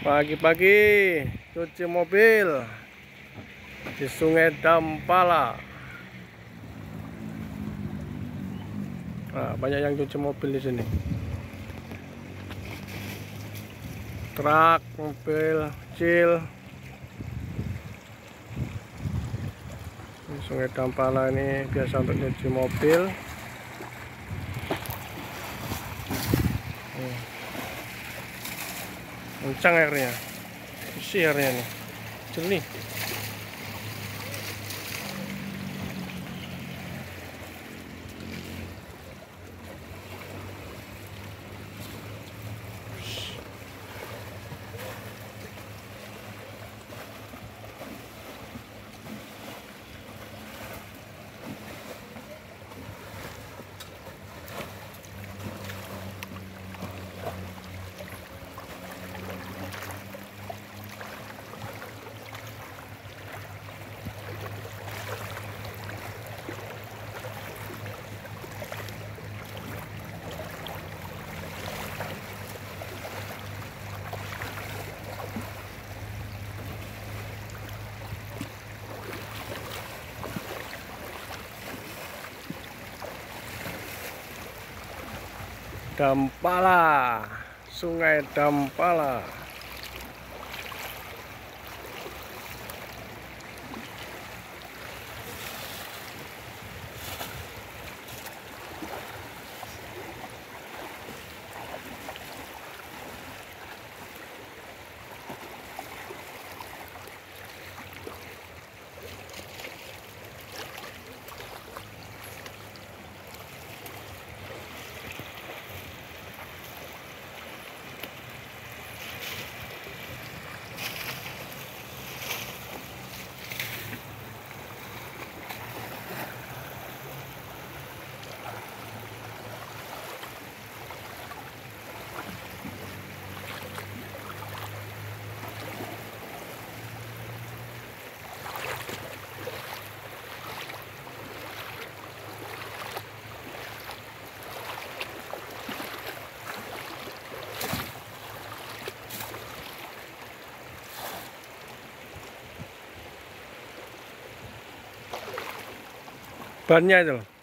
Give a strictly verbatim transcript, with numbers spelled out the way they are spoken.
Pagi-pagi cuci mobil di Sungai Dampala. Nah, banyak yang cuci mobil di sini. Truk, mobil kecil. Di Sungai Dampala ini biasa untuk cuci mobil. Hmm. Kencang airnya, isi airnya nih, jernih. Dampala, Sungai Dampala. Bannya itu loh.